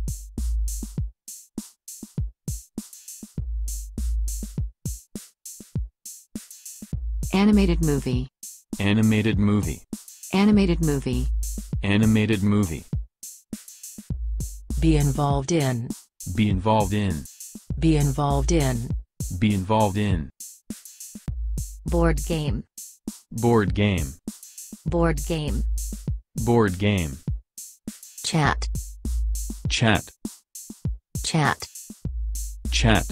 Animated movie. Animated movie. Animated movie. Animated movie. Be involved in. Be involved in. Be involved in. Be involved in. Board game. Board game. Board game. Board game. Chat. Chat. Chat. Chat.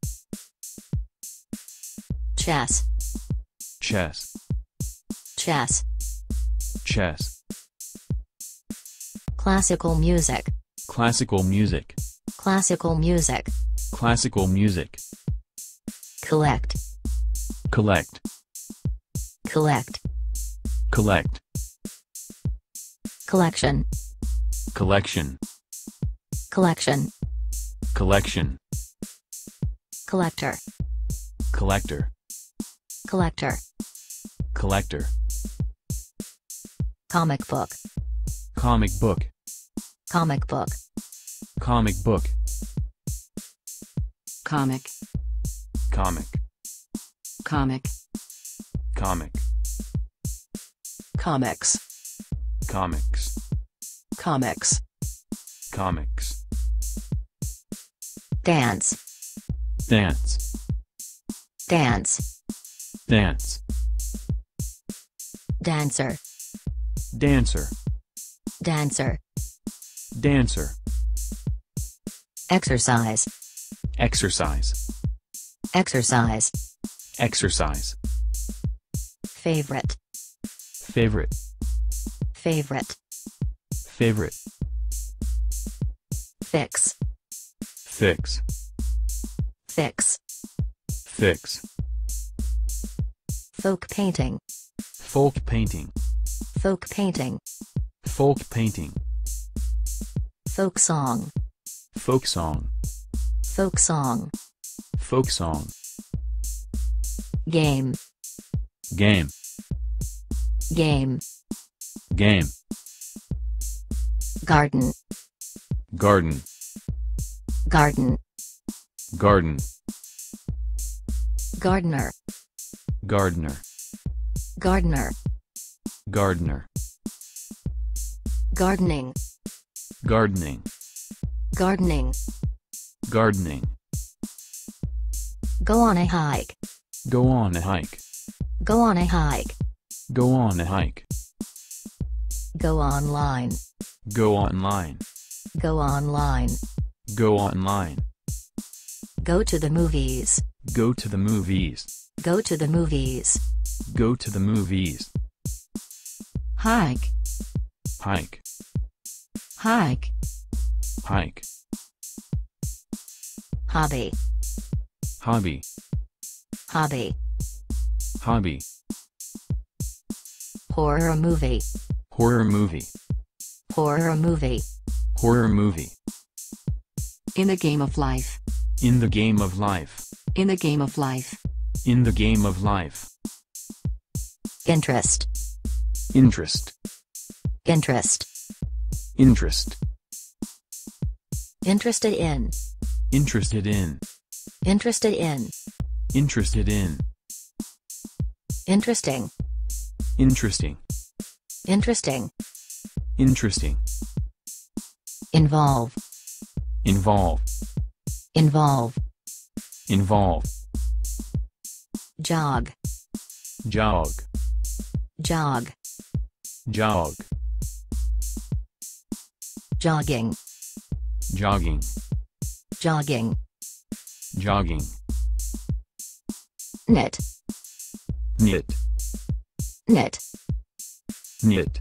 Chess. Chess. Chess. Chess. Classical music. Classical music. Classical music. Classical music. Collect. Collect. Collect. Collect. Collection. Collection. Collection. Collection. Collector. Collector. Collector. Collector. Comic book. Comic book. Comic book. Comic book. Comic. Comic. Comic. Comic. Comics. Comics. Comics. Comics. Dance. Dance. Dance. Dance. Dancer. Dancer. Dancer. Dancer. Exercise. Exercise. Exercise. Exercise. Favorite. Favorite. Favorite. Favorite. Fix. Fix. Fix. Fix. Folk painting. Folk painting. Folk painting. Folk painting. Folk song. Folk song. Folk song. Folk song. Game. Game. Game. Game. Garden. Garden. Garden. Garden. Gardener. Gardener. Gardener. Gardener. Gardening. Gardening. Gardening. Gardening. Go on a hike. Go on a hike. Go on a hike. Go on a hike. Go online. Go online. Go online. Go online. Go to the movies. Go to the movies. Go to the movies. Go to the movies. Hike. Hike. Hike. Hike. Hobby. Hobby. Hobby. Hobby. Horror movie. Horror movie. Horror movie. Horror movie. In the game of life. In the game of life. In the game of life. In the game of life. Interest. Interest. Interest. Interest. Interested in. Interested in. Interested in. Interested in. Interesting. Interesting. Interesting. Interesting. Involve. Involve. Involve. Involve. Jog. Jog. Jog. Jog. Jogging. Jogging. Jogging. Jogging. Knit. Knit. Knit. Knit.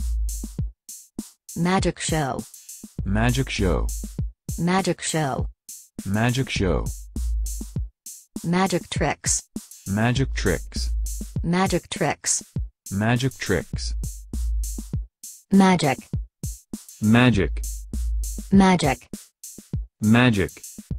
Magic show. Magic show. Magic show. Magic show. Magic tricks. Magic tricks. Magic tricks. Magic tricks. Magic. Magic. Magic. Magic.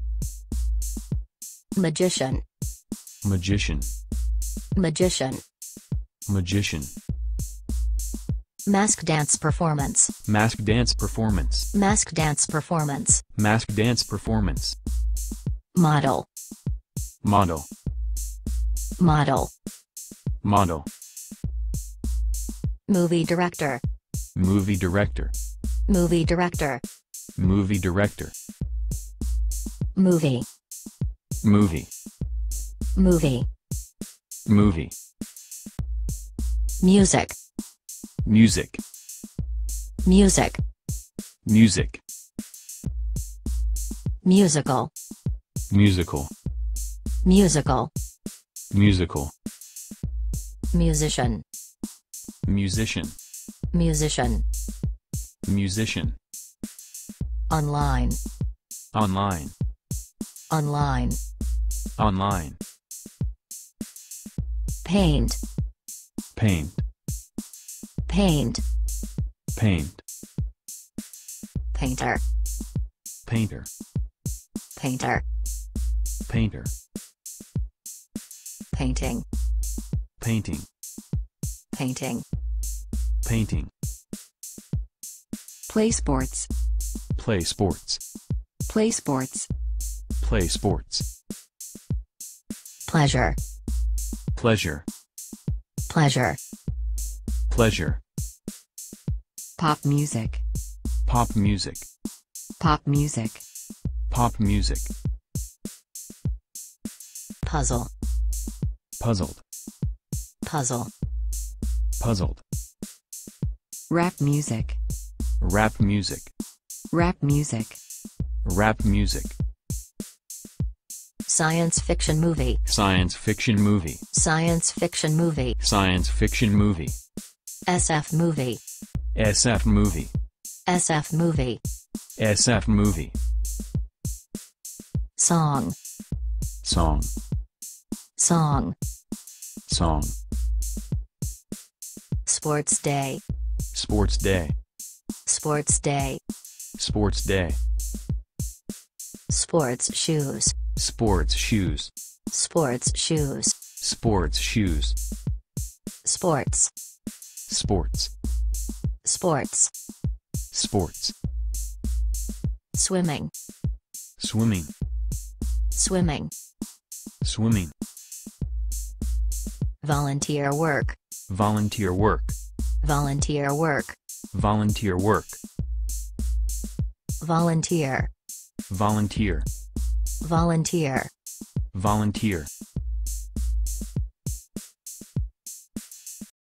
Magician. Magician. Magician. Magician. Mask dance performance. Mask dance performance. Mask dance performance. Mask dance performance. Model. Model. Model. Model. Movie director. Movie director. Movie director. Movie director. Movie. Movie. Movie. Movie. Music. Music. Music. Music. Musical. Musical. Musical. Musical. Musician. Musician. Musician. Musician. Online. Online. Online. Online. Paint. Paint. Paint. Paint. Painter. Painter. Painter. Painter. Painting. Painting. Painting. Painting. Play sports. Play sports. Play sports. Play sports. Pleasure. Pleasure. Pleasure. Pleasure. Pop music. Pop music. Pop music. Pop music. Puzzle. Puzzled. Puzzle. Puzzled. Rap music. Rap music. Rap music. Rap music. Science fiction movie. Science fiction movie. Science fiction movie. Science fiction movie. SF movie. SF movie. SF movie. SF movie. Song. Song. Song. Song. Sports day. Sports day. Sports day. Sports day. Sports shoes. Sports shoes. Sports shoes. Sports shoes. Sports. Sports. Sports. Sports. Swimming. Swimming. Swimming. Swimming. Volunteer work. Volunteer work. Volunteer work. Volunteer work. Volunteer. Volunteer. Volunteer. Volunteer.